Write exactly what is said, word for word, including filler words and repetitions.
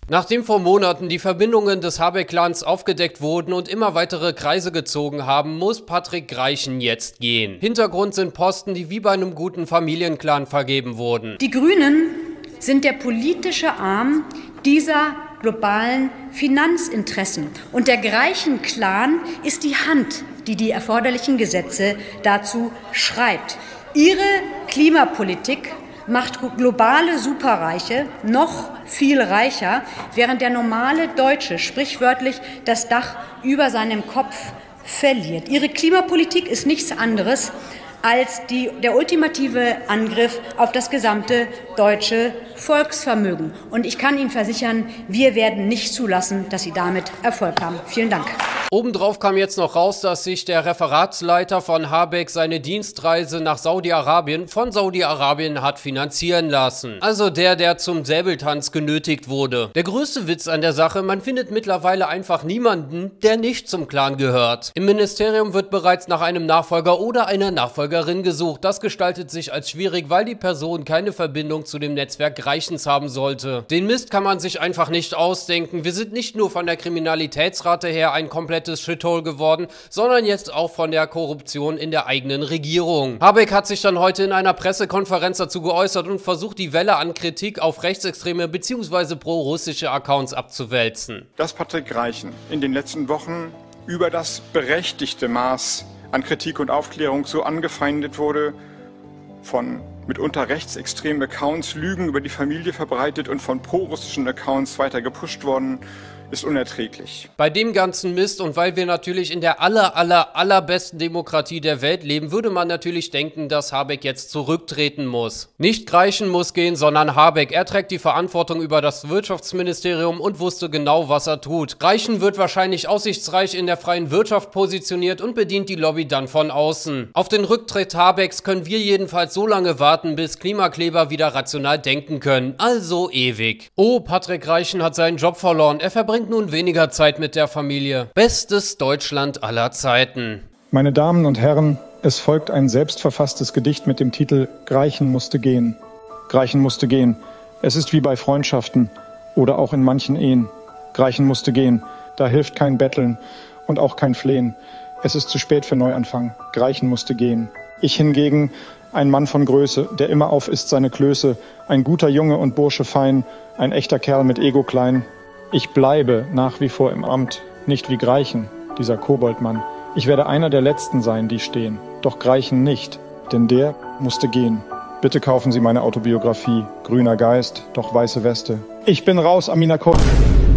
Nachdem vor Monaten die Verbindungen des Habeck-Clans aufgedeckt wurden und immer weitere Kreise gezogen haben, muss Patrick Greichen jetzt gehen. Hintergrund sind Posten, die wie bei einem guten Familienclan vergeben wurden. Die Grünen sind der politische Arm dieser globalen Finanzinteressen. Und der Greichen-Clan ist die Hand, die die erforderlichen Gesetze dazu schreibt. Ihre Klimapolitik macht globale Superreiche noch viel reicher, während der normale Deutsche sprichwörtlich das Dach über seinem Kopf verliert. Ihre Klimapolitik ist nichts anderes als die, der ultimative Angriff auf das gesamte deutsche Volksvermögen. Und ich kann Ihnen versichern, wir werden nicht zulassen, dass Sie damit Erfolg haben. Vielen Dank. Obendrauf kam jetzt noch raus, dass sich der Referatsleiter von Habeck seine Dienstreise nach Saudi-Arabien von Saudi-Arabien hat finanzieren lassen. Also der, der zum Säbeltanz genötigt wurde. Der größte Witz an der Sache, man findet mittlerweile einfach niemanden, der nicht zum Clan gehört. Im Ministerium wird bereits nach einem Nachfolger oder einer Nachfolgerin gesucht. Das gestaltet sich als schwierig, weil die Person keine Verbindung zu dem Netzwerk Greichens haben sollte. Den Mist kann man sich einfach nicht ausdenken. Wir sind nicht nur von der Kriminalitätsrate her ein komplettes Shithole geworden, sondern jetzt auch von der Korruption in der eigenen Regierung. Habeck hat sich dann heute in einer Pressekonferenz dazu geäußert und versucht, die Welle an Kritik auf rechtsextreme bzw. pro-russische Accounts abzuwälzen. Dass Patrick Greichen in den letzten Wochen über das berechtigte Maß an Kritik und Aufklärung so angefeindet wurde, von mitunter rechtsextremen Accounts Lügen über die Familie verbreitet und von pro-russischen Accounts weiter gepusht worden, ist unerträglich. Bei dem ganzen Mist und weil wir natürlich in der aller, aller, allerbesten Demokratie der Welt leben, würde man natürlich denken, dass Habeck jetzt zurücktreten muss. Nicht Greichen muss gehen, sondern Habeck. Er trägt die Verantwortung über das Wirtschaftsministerium und wusste genau, was er tut. Greichen wird wahrscheinlich aussichtsreich in der freien Wirtschaft positioniert und bedient die Lobby dann von außen. Auf den Rücktritt Habecks können wir jedenfalls so lange warten, bis Klimakleber wieder rational denken können. Also ewig. Oh, Patrick Greichen hat seinen Job verloren. Er verbringt nun weniger Zeit mit der Familie. Bestes Deutschland aller Zeiten. Meine Damen und Herren, es folgt ein selbstverfasstes Gedicht mit dem Titel Greichen musste gehen. Greichen musste gehen. Es ist wie bei Freundschaften oder auch in manchen Ehen. Greichen musste gehen. Da hilft kein Betteln und auch kein Flehen. Es ist zu spät für Neuanfang. Greichen musste gehen. Ich hingegen, ein Mann von Größe, der immer auf ist seine Klöße, ein guter Junge und Bursche fein, ein echter Kerl mit Ego klein. Ich bleibe nach wie vor im Amt, nicht wie Greichen, dieser Koboldmann. Ich werde einer der Letzten sein, die stehen. Doch Greichen nicht, denn der musste gehen. Bitte kaufen Sie meine Autobiografie. Grüner Geist, doch weiße Weste. Ich bin raus, Amina Kohl.